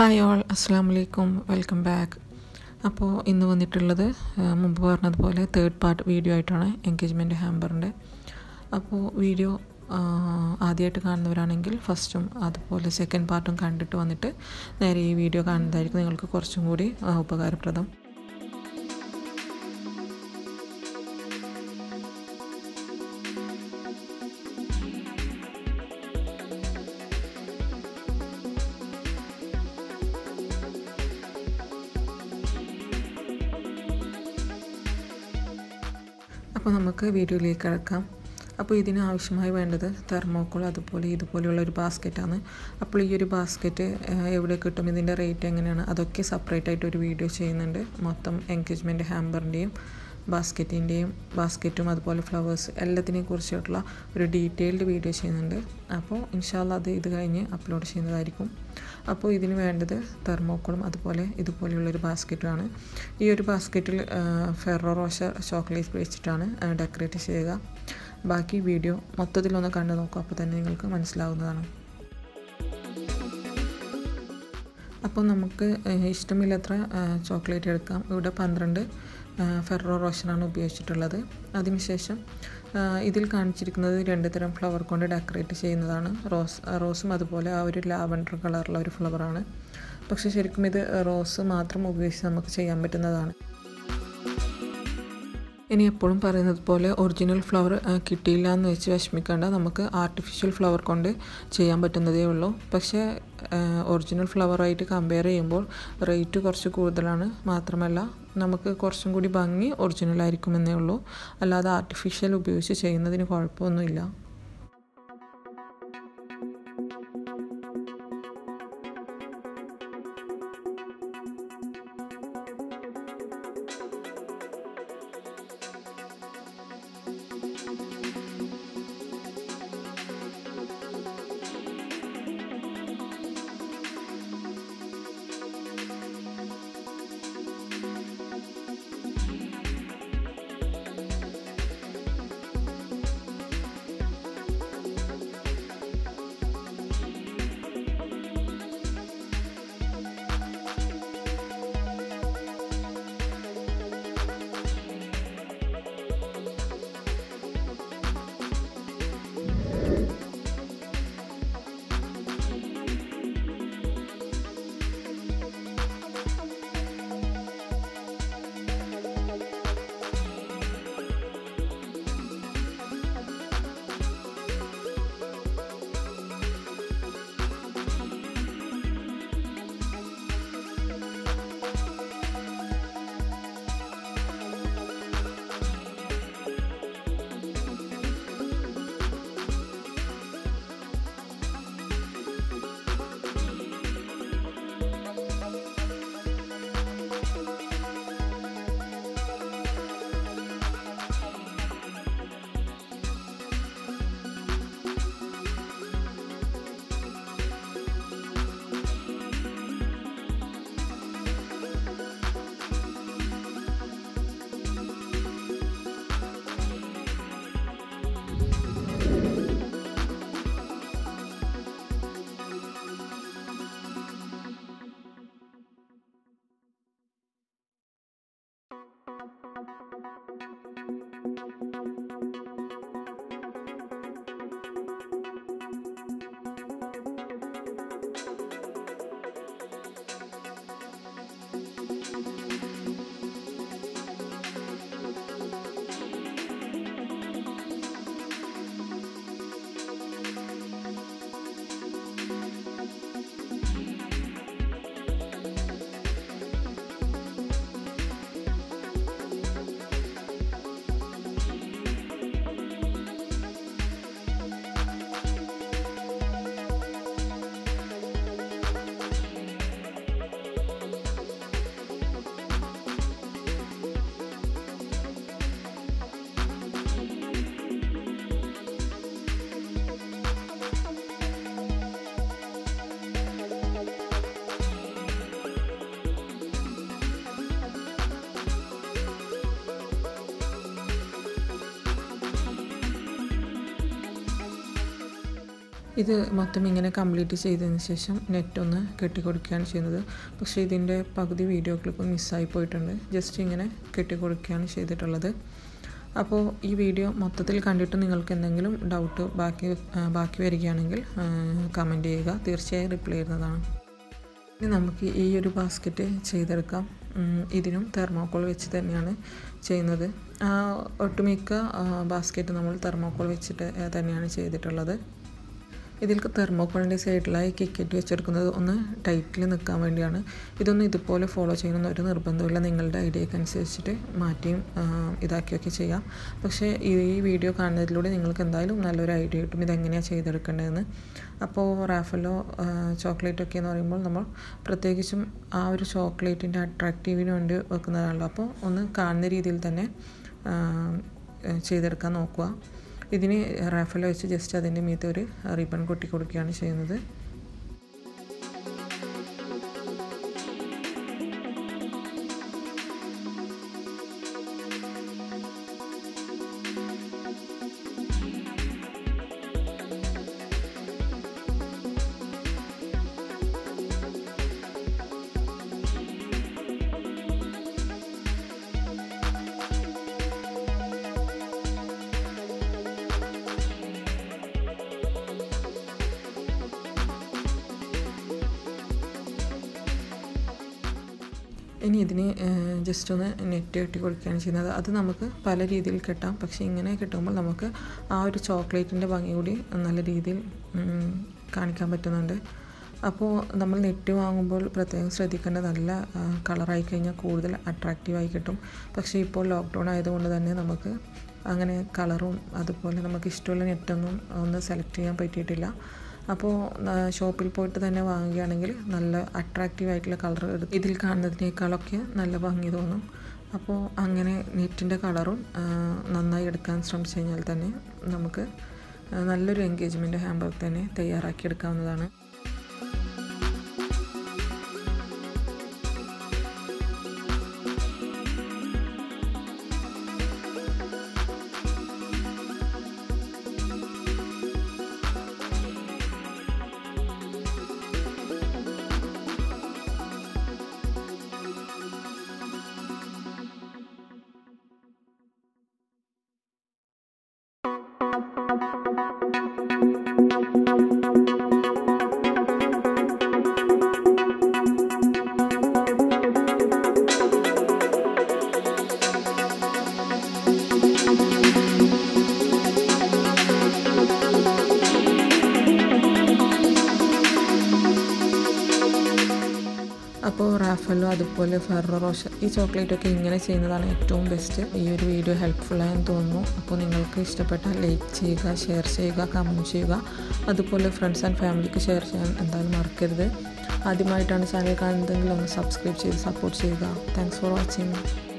Hi all, അസ്സാം വലൈക്കും, welcome back. അപ്പോൾ ഇന്ന് വന്നിട്ടുള്ളത് മുമ്പ് പറഞ്ഞതുപോലെ തേർഡ് പാർട്ട് വീഡിയോ ആയിട്ടാണ് എൻഗേജ്മെൻറ്റ് ഹാമ്പറിൻ്റെ. അപ്പോൾ വീഡിയോ ആദ്യമായിട്ട് കാണുന്നവരാണെങ്കിൽ ഫസ്റ്റും അതുപോലെ സെക്കൻഡ് പാർട്ടും കണ്ടിട്ട് വന്നിട്ട് നേരെ ഈ വീഡിയോ കാണുന്നതായിരിക്കും നിങ്ങൾക്ക് കുറച്ചും കൂടി ഉപകാരപ്രദം. അപ്പോൾ നമുക്ക് വീഡിയോയിലേക്ക് കിടക്കാം. അപ്പോൾ ഇതിന് ആവശ്യമായി വേണ്ടത് തെർമോക്കോൾ അതുപോലെ ഇതുപോലെയുള്ള ഒരു ബാസ്ക്കറ്റാണ്. അപ്പോൾ ഈ ഒരു ബാസ്ക്കറ്റ് എവിടെ കിട്ടും, ഇതിൻ്റെ റേറ്റ് എങ്ങനെയാണ്, അതൊക്കെ സെപ്പറേറ്റ് ആയിട്ട് ഒരു വീഡിയോ ചെയ്യുന്നുണ്ട്. മൊത്തം എൻഗേജ്മെൻറ്റ് ഹാമ്പറിൻ്റെയും ബാസ്ക്കറ്റും അതുപോലെ ഫ്ലവേഴ്സ് എല്ലാത്തിനെയും കുറിച്ചിട്ടുള്ള ഒരു ഡീറ്റെയിൽഡ് വീഡിയോ ചെയ്യുന്നുണ്ട്. അപ്പോൾ ഇൻഷാല്ലാ ഇത് കഴിഞ്ഞ് അപ്ലോഡ് ചെയ്യുന്നതായിരിക്കും. അപ്പോൾ ഇതിന് വേണ്ടത് തെർമോക്കോളും അതുപോലെ ഇതുപോലെയുള്ളൊരു ബാസ്ക്കറ്റുമാണ്. ഈ ഒരു ബാസ്ക്കറ്റിൽ ഫെറോ റോഷർ ചോക്ലേറ്റ് വെച്ചിട്ടാണ് ഡെക്കറേറ്റ് ചെയ്യുക. ബാക്കി വീഡിയോ മൊത്തത്തിലൊന്ന് കണ്ടു നോക്കും, അപ്പോൾ തന്നെ നിങ്ങൾക്ക് മനസ്സിലാവുന്നതാണ്. അപ്പോൾ നമുക്ക് ഇഷ്ടമില്ലത്ര ചോക്ലേറ്റ് എടുക്കാം. ഇവിടെ 12 ഫെറോ റോഷറാണ് ഉപയോഗിച്ചിട്ടുള്ളത്. അതിനുശേഷം ഇതിൽ കാണിച്ചിരിക്കുന്നത് 2 തരം ഫ്ലവർ കൊണ്ട് ഡെക്കറേറ്റ് ചെയ്യുന്നതാണ്. റോസും അതുപോലെ ആ ഒരു ലാവൻഡർ കളറുള്ള ഒരു ഫ്ലവറാണ്. പക്ഷേ ശരിക്കും ഇത് റോസ് മാത്രം ഉപയോഗിച്ച് നമുക്ക് ചെയ്യാൻ പറ്റുന്നതാണ്. ഇനി എപ്പോഴും പറയുന്നത് പോലെ ഒറിജിനൽ ഫ്ലവർ കിട്ടിയില്ല എന്ന് വെച്ച് വിഷമിക്കേണ്ട. നമുക്ക് ആർട്ടിഫിഷ്യൽ ഫ്ലവർ കൊണ്ട് ചെയ്യാൻ പറ്റുന്നതേ ഉള്ളൂ. പക്ഷേ ഒറിജിനൽ ഫ്ലവറായിട്ട് കമ്പയർ ചെയ്യുമ്പോൾ റേറ്റ് കുറച്ച് കൂടുതലാണ്. മാത്രമല്ല നമുക്ക് കുറച്ചും കൂടി ഭംഗി ഒറിജിനലായിരിക്കുമെന്നേ ഉള്ളൂ. അല്ലാതെ ആർട്ടിഫിഷ്യൽ ഉപയോഗിച്ച് ചെയ്യുന്നതിന് കുഴപ്പമൊന്നുമില്ല. ഇത് മൊത്തം ഇങ്ങനെ കംപ്ലീറ്റ് ചെയ്തതിന് ശേഷം നെറ്റൊന്ന് കെട്ടിക്കൊടുക്കുകയാണ് ചെയ്യുന്നത്. പക്ഷേ ഇതിൻ്റെ പകുതി വീഡിയോ ക്ലിപ്പ് മിസ്സായി പോയിട്ടുണ്ട്. ജസ്റ്റ് ഇങ്ങനെ കെട്ടിക്കൊടുക്കുകയാണ് ചെയ്തിട്ടുള്ളത്. അപ്പോൾ ഈ വീഡിയോ മൊത്തത്തിൽ കണ്ടിട്ട് നിങ്ങൾക്ക് എന്തെങ്കിലും ഡൗട്ട് ബാക്കി വരികയാണെങ്കിൽ കമൻറ്റ് ചെയ്യുക. തീർച്ചയായും റിപ്ലൈ ചെയ്യുന്നതാണ്. ഇനി നമുക്ക് ഈ ഒരു ബാസ്ക്കറ്റ് ചെയ്തെടുക്കാം. ഇതിനും തെർമോക്കോൾ വെച്ച് തന്നെയാണ് ചെയ്യുന്നത്. ഒട്ടുമിക്ക ബാസ്ക്കറ്റ് നമ്മൾ തെർമോക്കോൾ വെച്ചിട്ട് തന്നെയാണ് ചെയ്തിട്ടുള്ളത്. ഇതിൽ തെർമോക്കോളിൻ്റെ സൈഡിലായി കിക്കറ്റ് വെച്ചെടുക്കുന്നത് ഒന്ന് ടൈറ്റിൽ നിൽക്കാൻ വേണ്ടിയാണ്. ഇതൊന്നും ഇതുപോലെ ഫോളോ ചെയ്യണമെന്ന് ഒരു നിർബന്ധമില്ല. നിങ്ങളുടെ ഐഡിയക്ക് അനുസരിച്ചിട്ട് മാറ്റിയും ഇതാക്കിയൊക്കെ ചെയ്യാം. പക്ഷേ ഈ വീഡിയോ കാണുന്നതിലൂടെ നിങ്ങൾക്ക് എന്തായാലും നല്ലൊരു ഐഡിയ കിട്ടും ഇതെങ്ങനെയാണ് ചെയ്തെടുക്കേണ്ടതെന്ന്. അപ്പോൾ റാഫലോ ചോക്ലേറ്റൊക്കെ എന്ന് പറയുമ്പോൾ നമ്മൾ പ്രത്യേകിച്ചും ആ ഒരു ചോക്ലേറ്റിൻ്റെ അട്രാക്റ്റീവിന് വേണ്ടി വെക്കുന്നതാണല്ലോ. അപ്പോൾ ഒന്ന് കാണുന്ന രീതിയിൽ തന്നെ ചെയ്തെടുക്കാൻ നോക്കുക. ഇതിന് റാഫലോ വെച്ച് ജസ്റ്റ് അതിൻ്റെ മീതെ ഒരു റിബൺ കൊട്ടി കൊടുക്കുകയാണ് ചെയ്യുന്നത്. ഇനി ഇതിന് ജസ്റ്റ് ഒന്ന് നെറ്റ് കെട്ടി കൊടുക്കുകയാണ് ചെയ്യുന്നത്. അത് നമുക്ക് പല രീതിയിൽ കെട്ടാം. പക്ഷേ ഇങ്ങനെ കെട്ടുമ്പോൾ നമുക്ക് ആ ഒരു ചോക്ലേറ്റിൻ്റെ ഭംഗി കൂടി നല്ല രീതിയിൽ കാണിക്കാൻ പറ്റുന്നുണ്ട്. അപ്പോൾ നമ്മൾ നെറ്റ് വാങ്ങുമ്പോൾ പ്രത്യേകം ശ്രദ്ധിക്കേണ്ട നല്ല കളറായി കഴിഞ്ഞാൽ കൂടുതൽ അട്രാക്റ്റീവായി കിട്ടും. പക്ഷേ ഇപ്പോൾ ലോക്ക്ഡൗൺ ആയതുകൊണ്ട് തന്നെ നമുക്ക് അങ്ങനെ കളറും അതുപോലെ നമുക്ക് ഇഷ്ടമുള്ള നെറ്റൊന്നും ഒന്ന് സെലക്ട് ചെയ്യാൻ പറ്റിയിട്ടില്ല. അപ്പോൾ ഷോപ്പിൽ പോയിട്ട് തന്നെ വാങ്ങുകയാണെങ്കിൽ നല്ല അട്രാക്റ്റീവായിട്ടുള്ള കളർ ഇതിൽ കാണുന്നതിനേക്കാളൊക്കെ നല്ല ഭംഗി തോന്നും. അപ്പോൾ അങ്ങനെ നെറ്റിൻ്റെ കളറും നന്നായി എടുക്കാൻ ശ്രമിച്ചു കഴിഞ്ഞാൽ തന്നെ നമുക്ക് നല്ലൊരു എൻഗേജ്മെൻറ്റ് ഹാമ്പർ തന്നെ തയ്യാറാക്കിയെടുക്കാവുന്നതാണ്. അപ്പോൾ റാഫലോ അതുപോലെ ഫെററോ റോഷർ ഈ ചോക്ലേറ്റൊക്കെ ഇങ്ങനെ ചെയ്യുന്നതാണ് ഏറ്റവും ബെസ്റ്റ്. ഈ ഒരു വീഡിയോ ഹെൽപ്ഫുള്ളായെന്ന് തോന്നുന്നു. അപ്പോൾ നിങ്ങൾക്ക് ഇഷ്ടപ്പെട്ടാൽ ലൈക്ക് ചെയ്യുക, ഷെയർ ചെയ്യുക, കമൻറ്റ് ചെയ്യുക. അതുപോലെ ഫ്രണ്ട്സ് ആൻഡ് ഫാമിലിക്ക് ഷെയർ ചെയ്യാൻ എന്തായാലും മറക്കരുത്. ആദ്യമായിട്ടാണ് ചാനൽ കാണുന്നതെങ്കിൽ ഒന്ന് സബ്സ്ക്രൈബ് ചെയ്ത് സപ്പോർട്ട് ചെയ്യുക. Thanks for watching.